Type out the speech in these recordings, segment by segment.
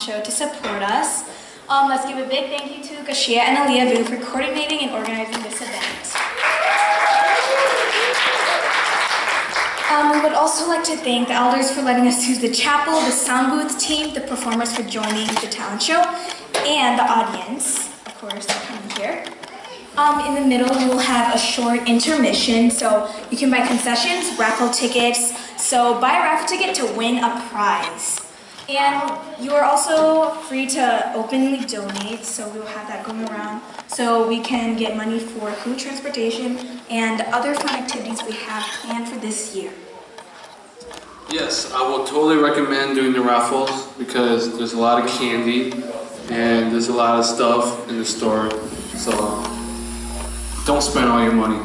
show to support us. Let's give a big thank you to Kashea and Aleiya for coordinating and organizing this event. We would also like to thank the elders for letting us use the chapel, the sound booth team, the performers for joining the talent show, and the audience, of course, for coming here. In the middle, we will have a short intermission, so you can buy concessions, raffle tickets. So buy a raffle ticket to win a prize. And you are also free to openly donate, so we will have that going around so we can get money for food, transportation, and other fun activities we have planned for this year. Yes, I will totally recommend doing the raffles because there's a lot of candy and there's a lot of stuff in the store, so don't spend all your money.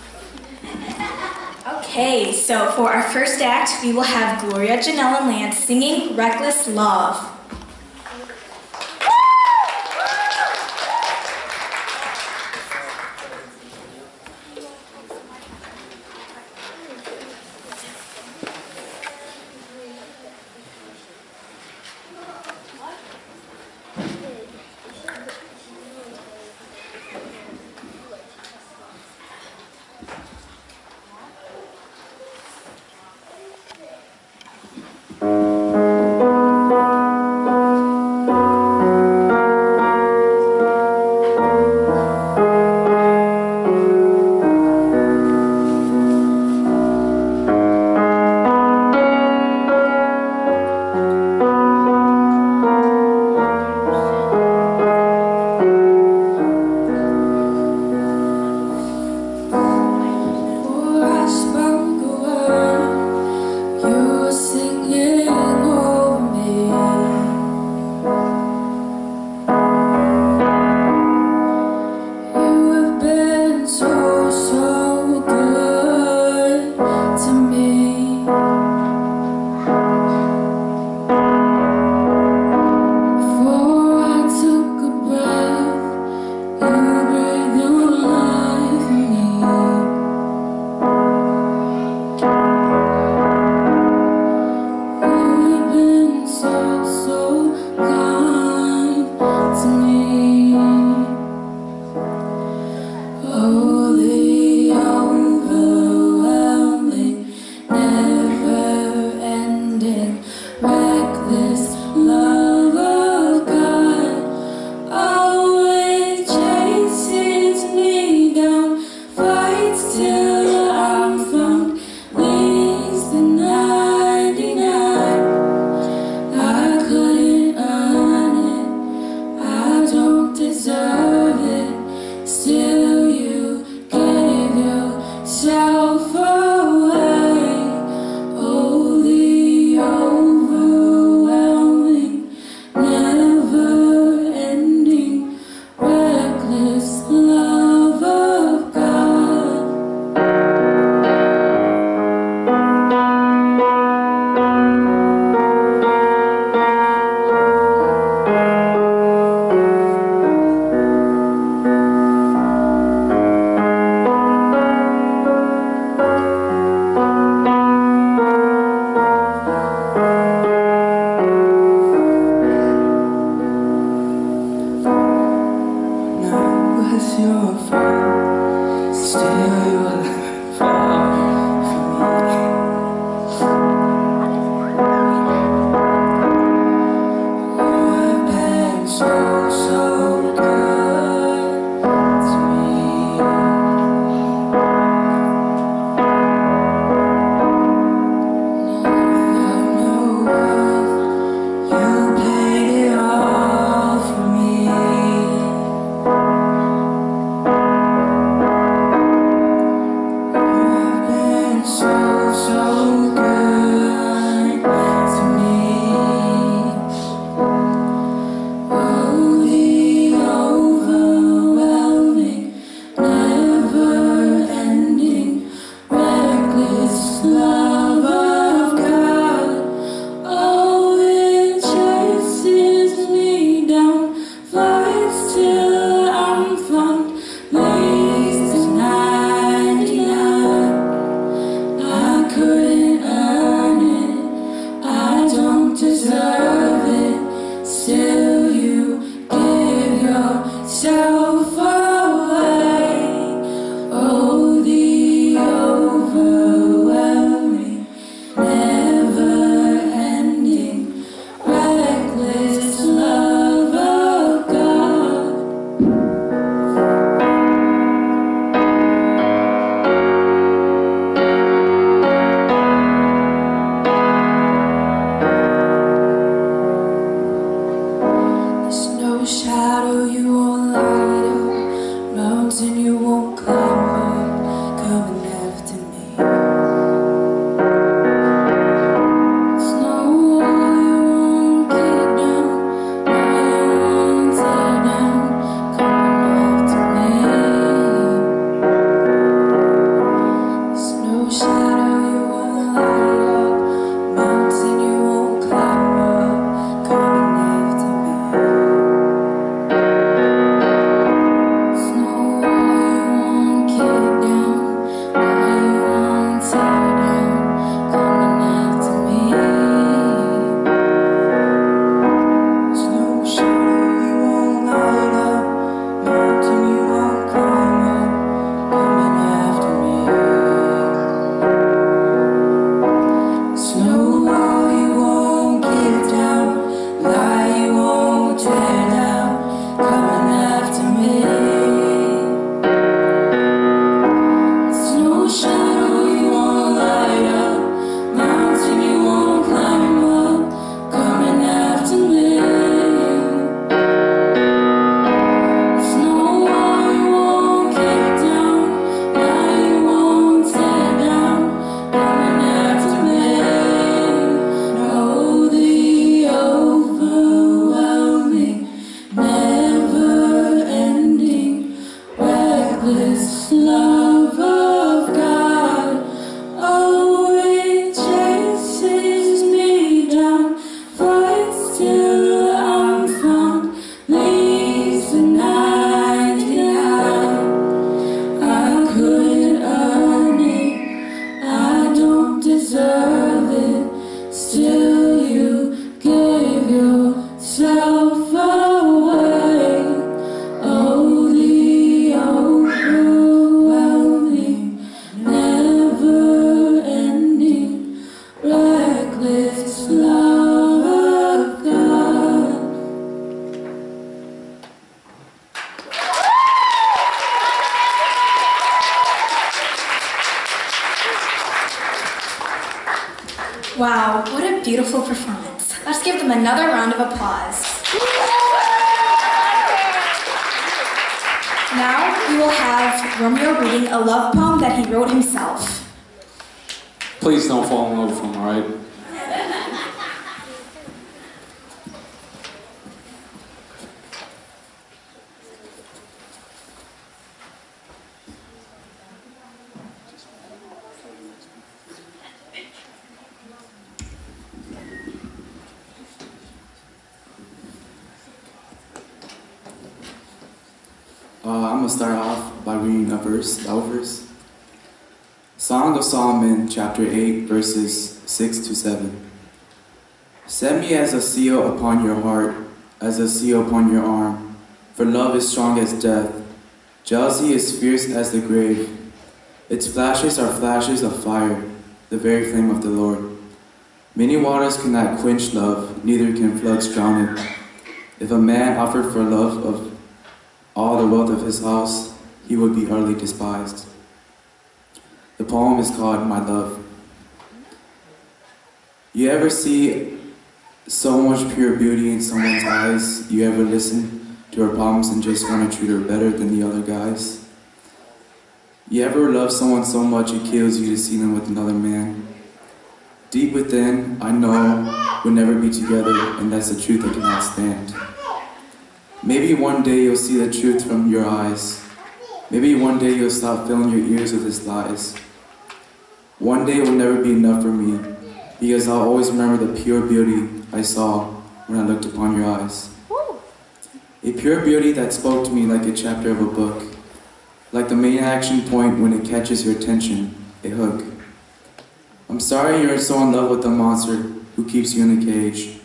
Okay, so for our first act, we will have Gloria, Jaynelle, and Lance singing Reckless Love. Wow, what a beautiful performance. Let's give them another round of applause. Now we will have Romeo reading a love poem that he wrote himself. Please don't fall in love with him, alright? I'm going to start off by reading a verse. Song of Solomon, chapter 8, verses 6 to 7. Set me as a seal upon your heart, as a seal upon your arm, for love is strong as death. Jealousy is fierce as the grave. Its flashes are flashes of fire, the very flame of the Lord. Many waters cannot quench love, neither can floods drown it. If a man offered for love of all the wealth of his house, he would be utterly despised. The poem is called My Love. You ever see so much pure beauty in someone's eyes, you ever listen to her problems and just want to treat her better than the other guys? You ever love someone so much it kills you to see them with another man? Deep within, I know we'll never be together, and that's the truth I cannot stand. Maybe one day you'll see the truth from your eyes. Maybe one day you'll stop filling your ears with his lies. One day will never be enough for me, because I'll always remember the pure beauty I saw when I looked upon your eyes. A pure beauty that spoke to me like a chapter of a book, like the main action point when it catches your attention, a hook. I'm sorry you're so in love with the monster who keeps you in a cage.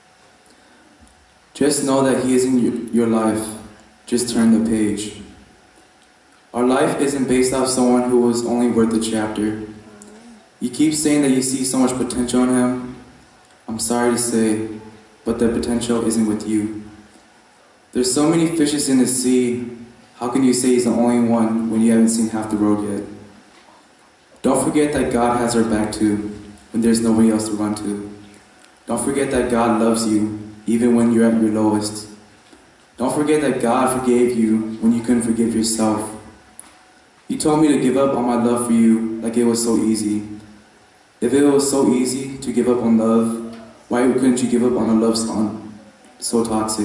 Just know that he is in your life. Just turn the page. Our life isn't based off someone who was only worth a chapter. You keep saying that you see so much potential in him. I'm sorry to say, but the potential isn't with you. There's so many fishes in the sea. How can you say he's the only one when you haven't seen half the road yet? Don't forget that God has our back too, when there's nobody else to run to. Don't forget that God loves you, even when you're at your lowest. Don't forget that God forgave you when you couldn't forgive yourself. You told me to give up on my love for you like it was so easy. If it was so easy to give up on love, why couldn't you give up on a love song so toxic?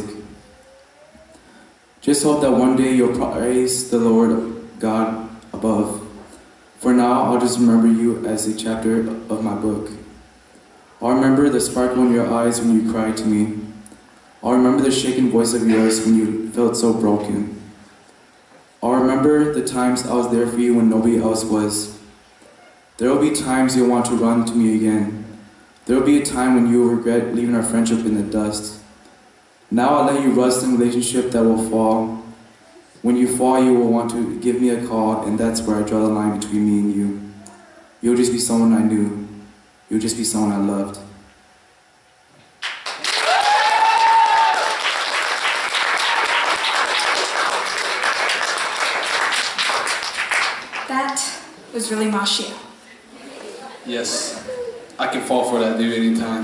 Just hope that one day you'll praise the Lord God above. For now, I'll just remember you as a chapter of my book. I'll remember the sparkle in your eyes when you cried to me. I'll remember the shaken voice of yours when you felt so broken. I'll remember the times I was there for you when nobody else was. There will be times you'll want to run to me again. There will be a time when you will regret leaving our friendship in the dust. Now I'll let you rust in a relationship that will fall. When you fall, you will want to give me a call, and that's where I draw the line between me and you. You'll just be someone I knew. You'll just be someone I loved. That was really Kashea. Yes, I can fall for that dude anytime.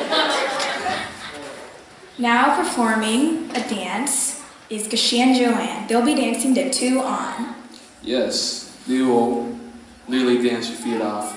Now performing a dance is Kashia and Joanne. They'll be dancing to 2 on. Yes, you will literally dance your feet off.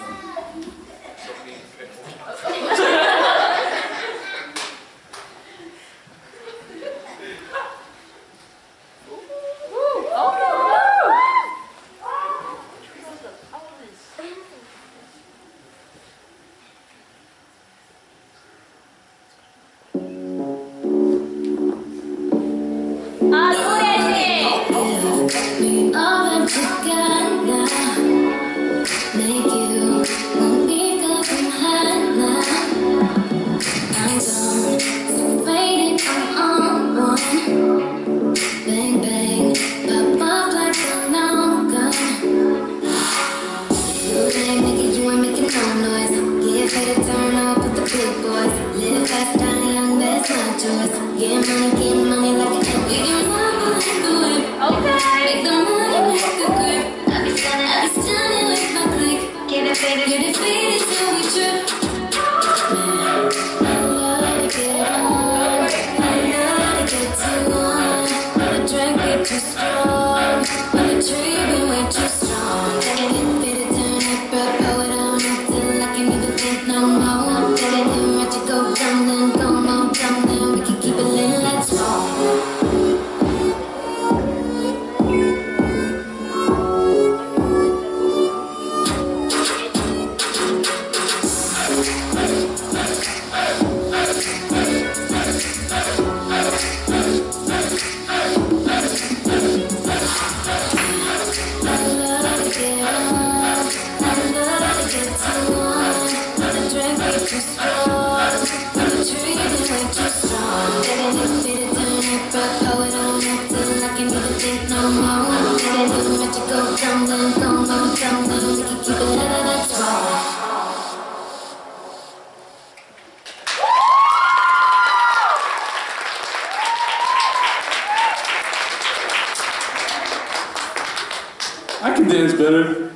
I can dance better.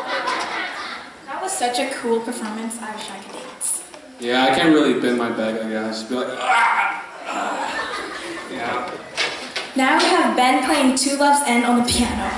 That was such a cool performance. I wish I could dance. Yeah, I can't really bend my back, I guess. Be like, ah, ah. Yeah. Now we have Ben playing 2 Loves End on the piano.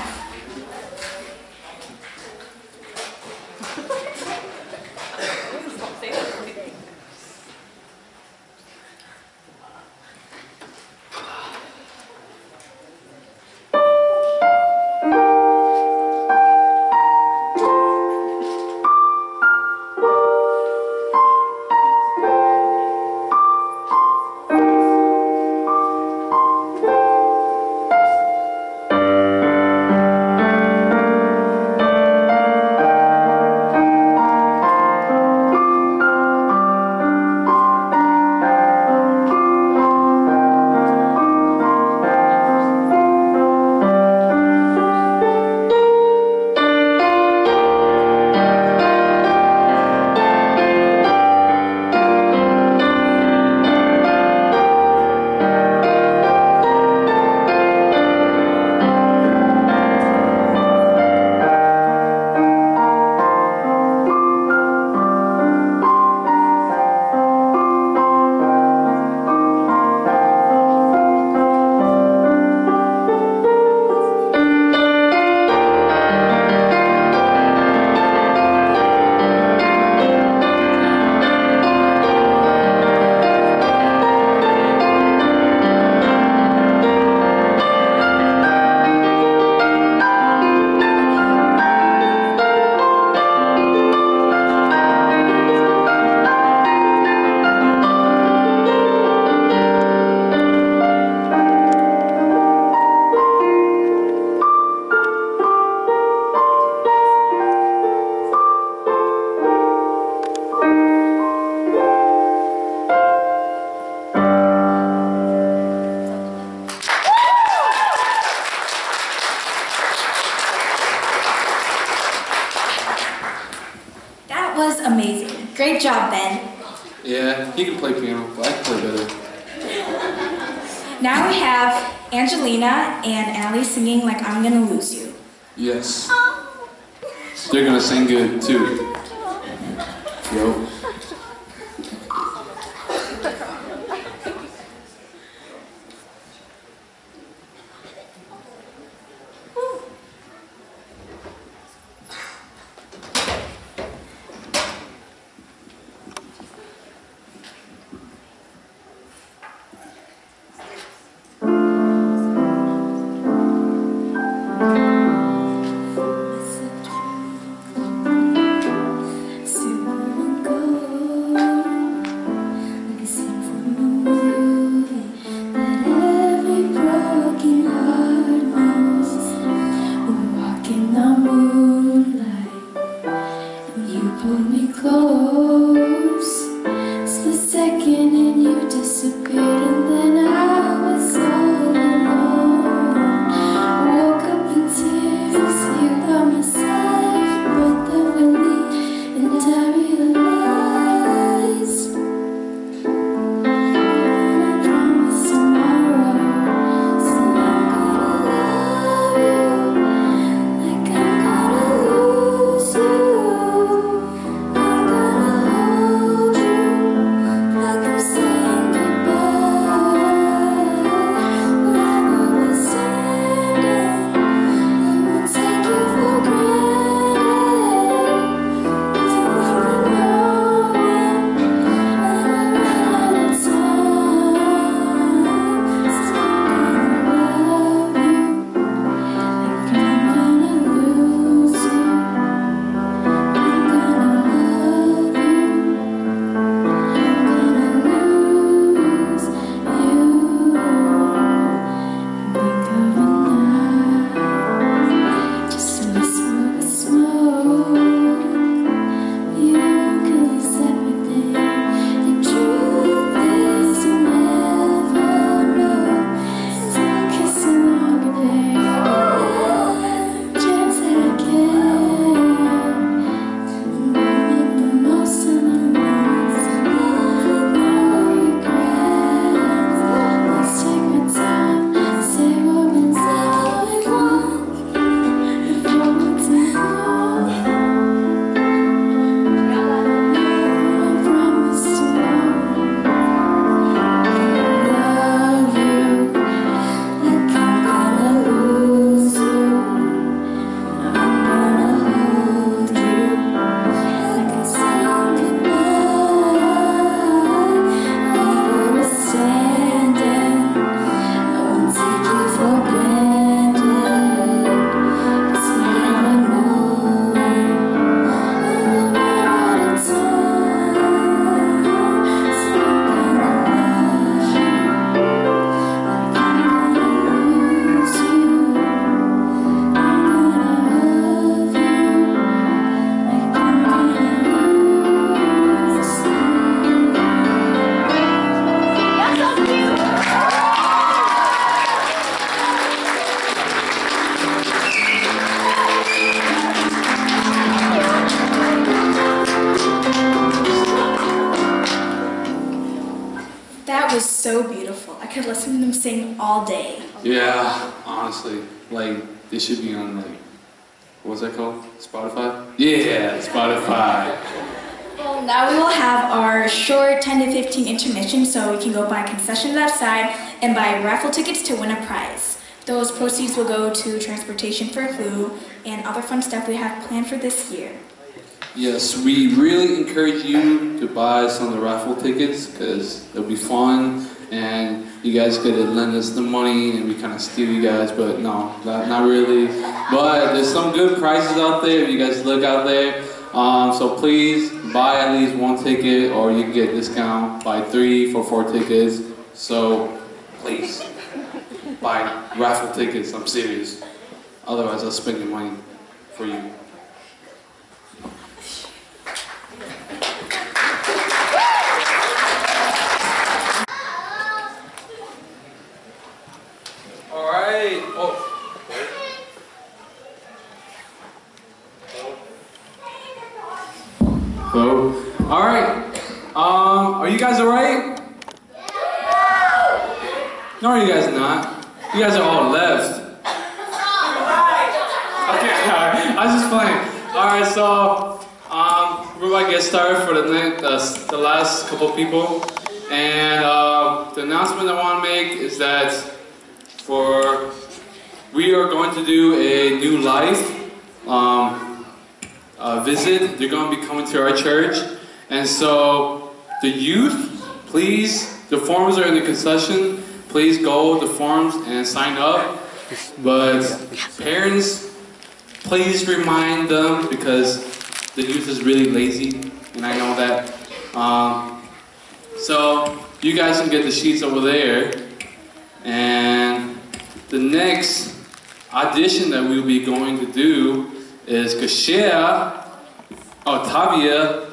was amazing. Great job, Ben. Yeah, he can play piano, but I can play better. Now we have Angelina and Aly singing Like I'm Gonna Lose You. Yes. They're gonna sing good too. Yo. So beautiful. I could listen to them sing all day. Yeah, honestly, like they should be on like, what's that called? Spotify? Yeah, Spotify. Well, now we will have our short 10 to 15 intermission, so we can go buy concessions outside and buy raffle tickets to win a prize. Those proceeds will go to transportation for food and other fun stuff we have planned for this year. Yes, we really encourage you to buy some of the raffle tickets because it'll be fun and you guys could lend us the money and we kind of steal you guys, but no, not really. But there's some good prizes out there if you guys look out there. So please buy at least one ticket or you can get a discount, buy 3 for 4 tickets. So please buy raffle tickets, I'm serious. Otherwise I'll spend your money for you. Hello. All right. Are you guys all right? No, you guys not. You guys are all left. Okay, alright. I was just playing. Alright, so we're about to get started for the last couple people. And the announcement I want to make is that we are going to do a new live visit. They're going to be coming to our church. And so the youth, please, the forms are in the concession. Please go to the forums and sign up. But parents, please remind them because the youth is really lazy, and I know that. So you guys can get the sheets over there. And the next audition that we'll be going to do is Kashea, Tavia.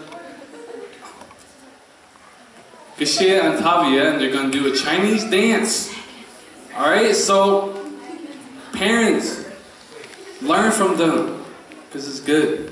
Kashia and Tavia, and they're going to do a Chinese dance. Alright, so parents, learn from them, because it's good.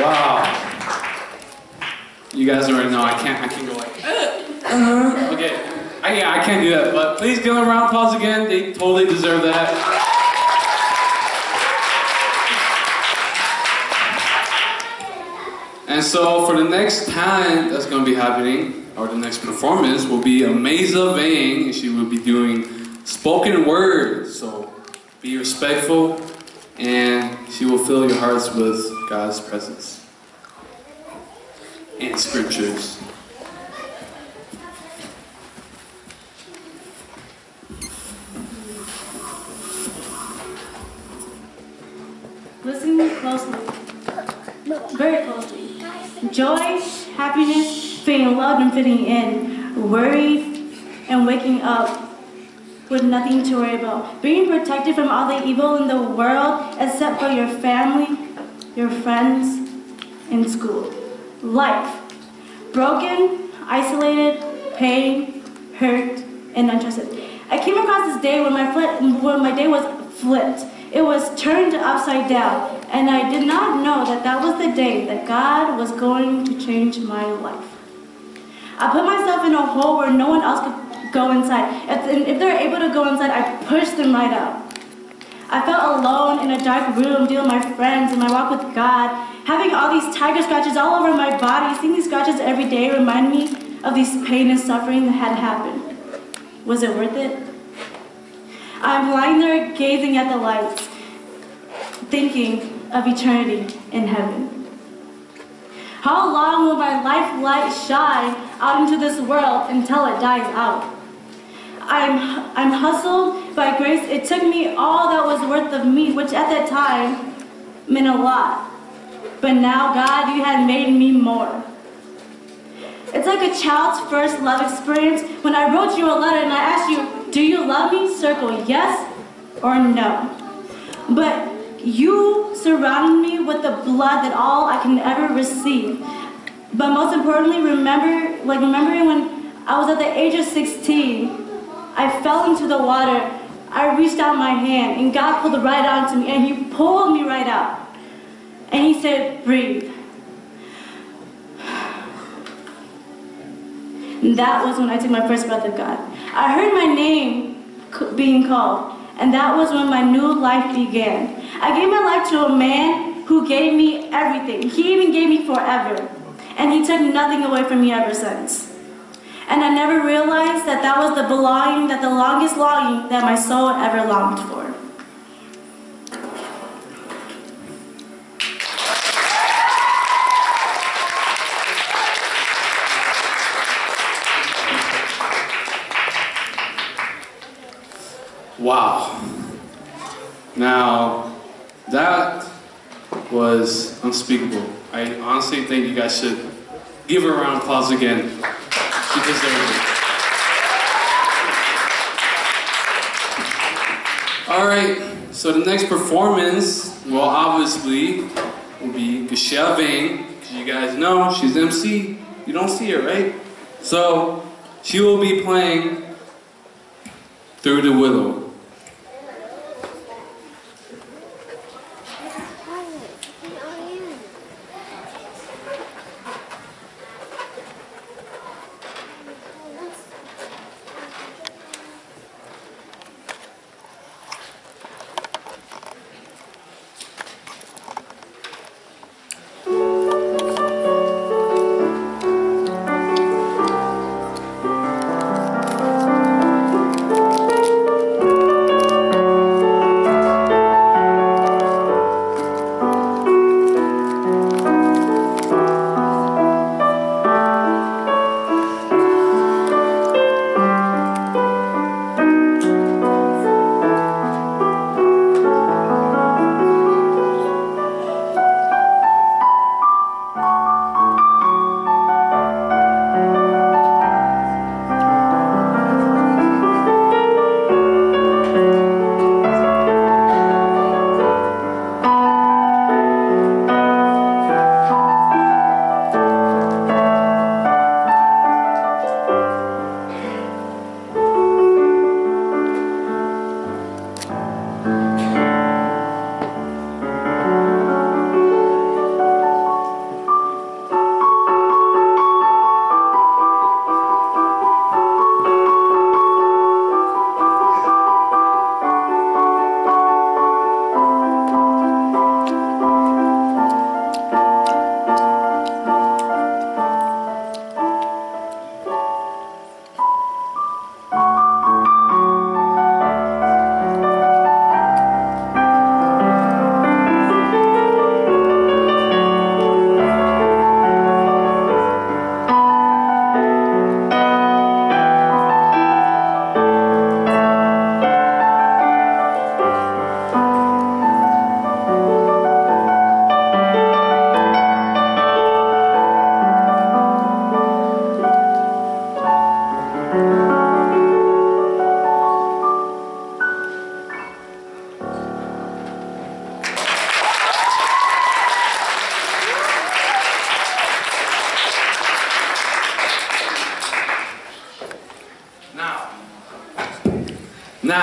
Wow. You guys already know I can't go like, okay. I can't do that, but please give them a round of applause again. They totally deserve that. And so for the next talent that's going to be happening, or the next performance, will be Amaza Vang, and she will be doing spoken word. So be respectful, and she will fill your hearts with God's presence and scriptures. Listen closely, very closely. Joy, happiness, feeling loved and fitting in, worry, and waking up with nothing to worry about. Being protected from all the evil in the world except for your family, your friends, and school. Life, broken, isolated, pain, hurt, and untrusted. I came across this day when my day was flipped. It was turned upside down, and I did not know that that was the day that God was going to change my life. I put myself in a hole where no one else could go inside. If they're able to go inside, I pushed them right out. I felt alone in a dark room, dealing with my friends and my walk with God, having all these tiger scratches all over my body. Seeing these scratches every day remind me of these pain and suffering that had happened. Was it worth it? I'm lying there gazing at the lights, thinking of eternity in heaven. How long will my life light shine out into this world until it dies out? I'm hustled by grace. It took me all that was worth of me, which at that time meant a lot. But now, God, you had made me more. It's like a child's first love experience when I wrote you a letter and I asked you, do you love me? Circle yes or no. But you surrounded me with the blood that all I can ever receive. But most importantly, remembering when I was at the age of 16, I fell into the water. I reached out my hand and God pulled right onto me and he pulled me right out. And he said, breathe. And that was when I took my first breath of God. I heard my name being called, and that was when my new life began. I gave my life to a man who gave me everything. He even gave me forever, and he took nothing away from me ever since. And I never realized that that was the belonging, that the longest longing that my soul ever longed for. Wow. Now, that was unspeakable. I honestly think you guys should give her a round of applause again. She deserves it. All right, so the next performance, well, obviously, will be Kashea Vang, because you guys know she's MC. You don't see her, right? So, she will be playing Through the Willow.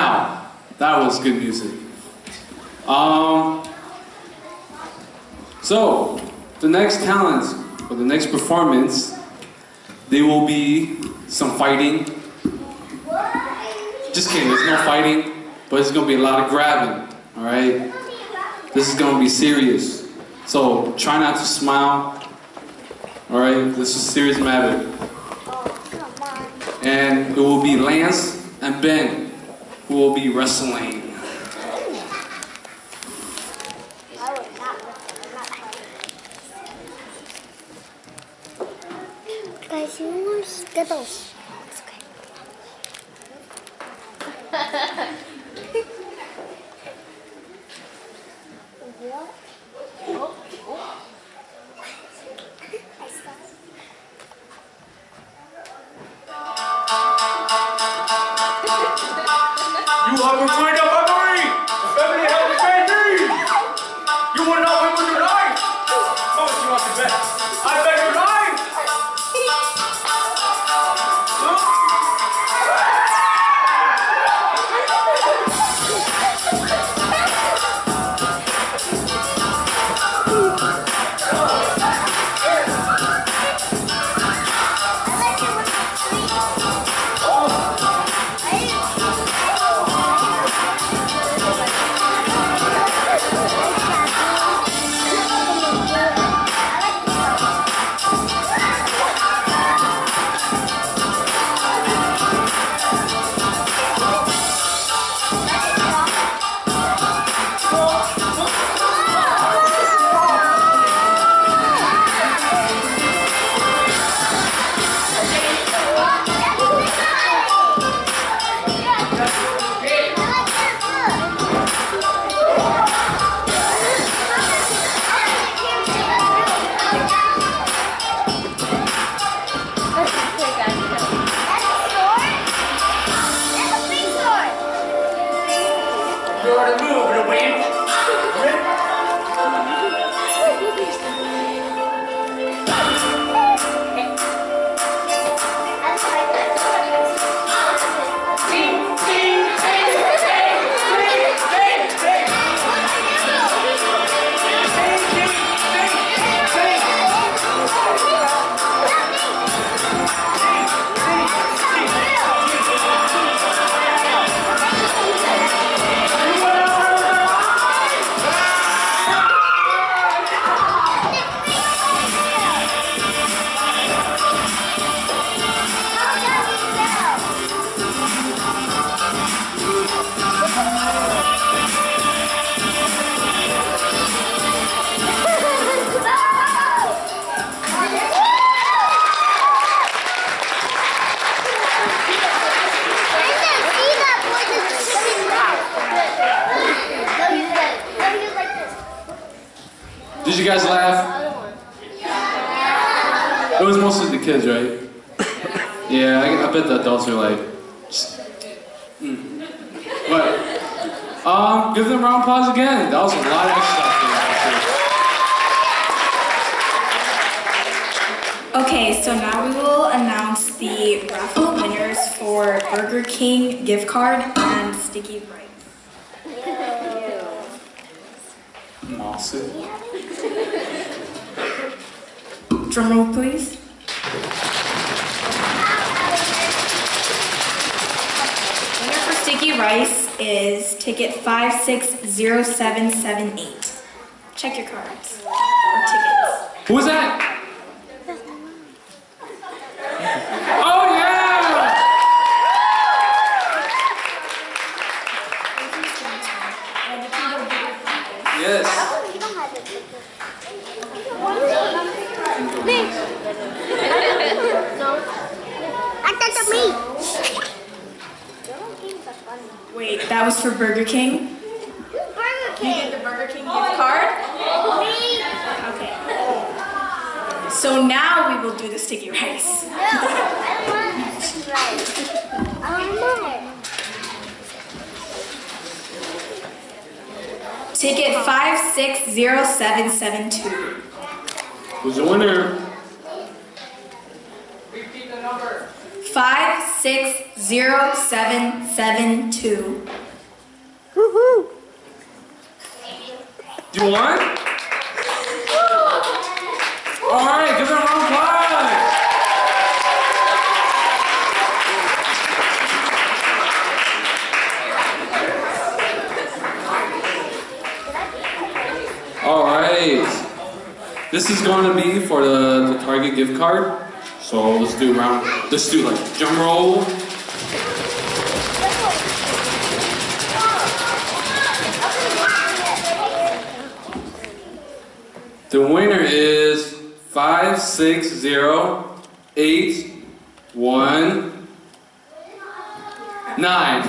Now, that was good music. So, the next talent, or the next performance, there will be some fighting. Just kidding, there's no fighting, but it's gonna be a lot of grabbing, alright? This is gonna be serious. So, try not to smile, alright? This is a serious matter. And it will be Lance and Ben who will be wrestling. Guys, you want more Skittles? It's okay. What? Oh. You have a kind of memory! Family has a great dream! You will not win with your life! How much you want to bet? I bet your life! Did you guys laugh? It was mostly the kids, right? Yeah, I bet the adults are like... But, give them a round of applause again. That was a lot of extra stuff. Okay, so now we will announce the raffle winners for Burger King gift card and sticky rice. Awesome. Drum roll, please. Winner for sticky rice is ticket 560778. Check your cards or tickets. Who was that? Oh yeah! Yes. Wait, that was for Burger King? Burger You get the Burger King gift card? Okay. So now we will do the sticky rice. No, I don't want sticky rice. I don't know. Ticket 560772. Who's the winner? Repeat the number. 560772. You won? All right, give them a round of applause. All right. This is going to be for the Target gift card. So let's do like drum roll. The winner is 560819.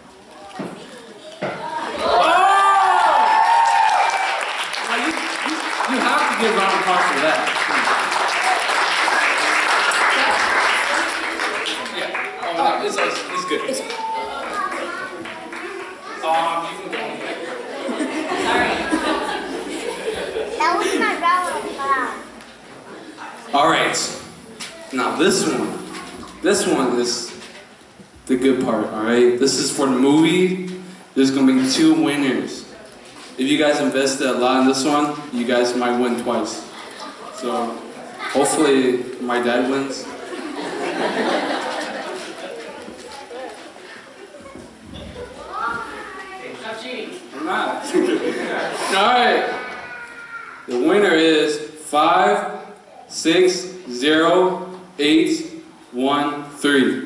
You have to give round of applause for that. Yeah. Oh, no, it's good. You can go. Sorry. That was my round of applause. All right. Now this one is the good part. All right. This is for the movie. There's gonna be 2 winners. If you guys invested a lot in this one, you guys might win twice. So hopefully my dad wins. I'm not. All right. The winner is 560813.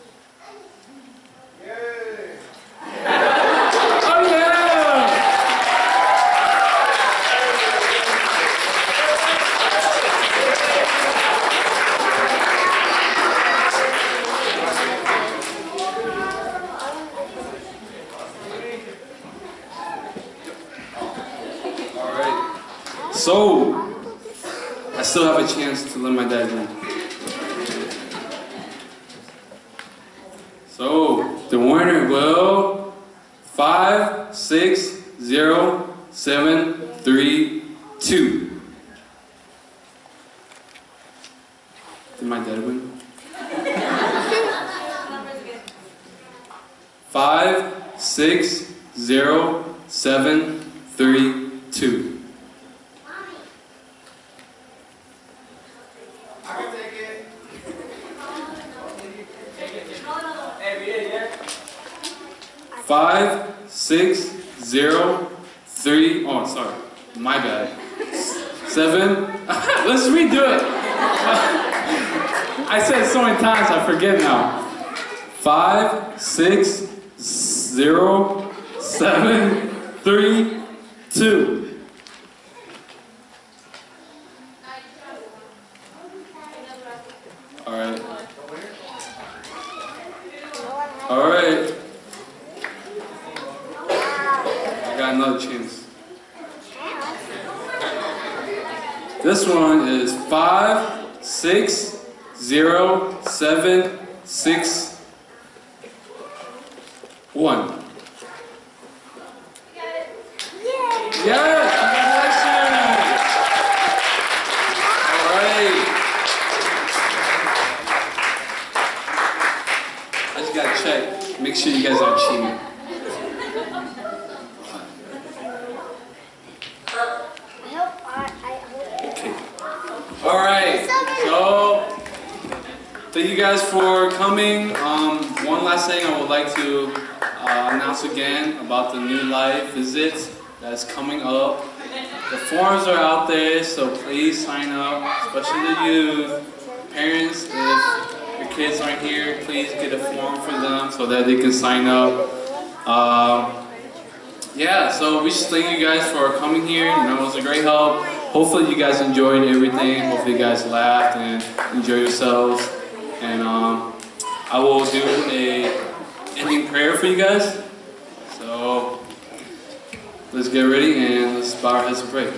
So, I still have a chance to let my dad win. So, the winner will 560,732. Did my dad win? 560,732. Five, 6, 0, 3. Oh, sorry. My bad. 7. Let's redo it. I said it so many times, I forget now. 5, 6, 0, 7, 3, 2. All right. All right. Another chance. This one is 5, 6, 0, 7, 6, 1. Yes! Congratulations! All right. I just gotta check. Make sure you guys aren't cheating. Alright, so thank you guys for coming. One last thing I would like to announce again about the New Life visit that's coming up. The forms are out there, so please sign up, especially the youth. Parents, if your kids aren't here, please get a form for them so that they can sign up. Yeah, so we just thank you guys for coming here. You know, it was a great help. Hopefully you guys enjoyed everything. Hopefully you guys laughed and enjoyed yourselves. And I will do a ending prayer for you guys. So let's get ready and let's bow our heads and pray.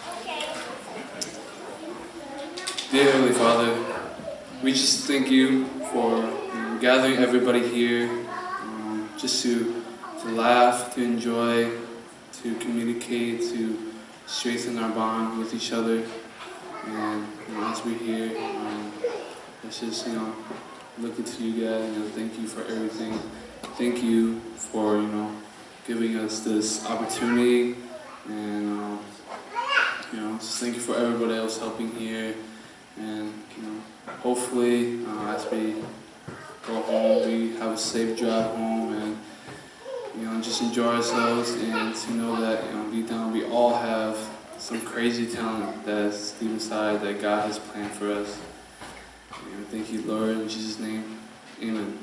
Dear Heavenly Father, we just thank you for gathering everybody here, just to laugh, to enjoy, to communicate, to strengthen our bond with each other. And as we're here, let's just, look into you guys, thank you for everything. Thank you for, giving us this opportunity And just thank you for everybody else helping here. And hopefully as we go home, we have a safe drive home, and just enjoy ourselves, and to know that deep down we all have some crazy talent that's deep inside that God has planned for us. And thank you, Lord, in Jesus' name, amen.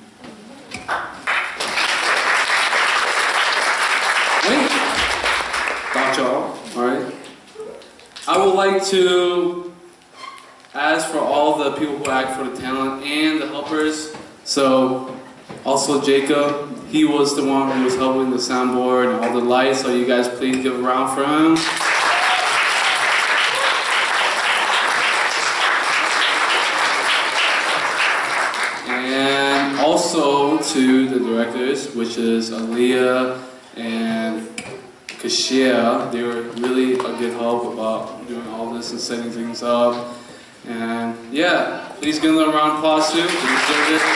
Wait, thought y'all, all right? I would like to ask for all the people who act for the talent and the helpers. So, also Jacob, he was the one who was helping the soundboard and all the lights, so you guys please give a round for him. And also to the directors, which is Aleiya and Kashea. They were really a good help about doing all this and setting things up. And yeah, please give them a round of applause too. They deserve it.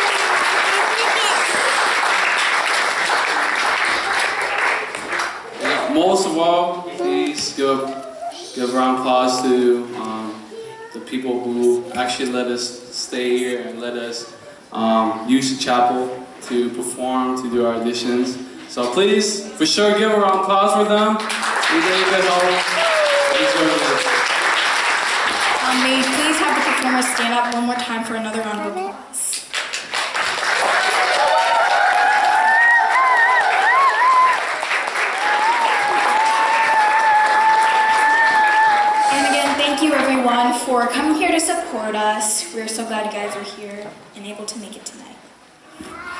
And most of all, please give a round of applause to the people who actually let us stay here and let us use the chapel to perform, to do our auditions. So please, for sure, give a round of applause for them. They did a good help. May you please have the performers stand up one more time for another round of applause. And again, thank you everyone for coming here to support us. We're so glad you guys are here and able to make it tonight.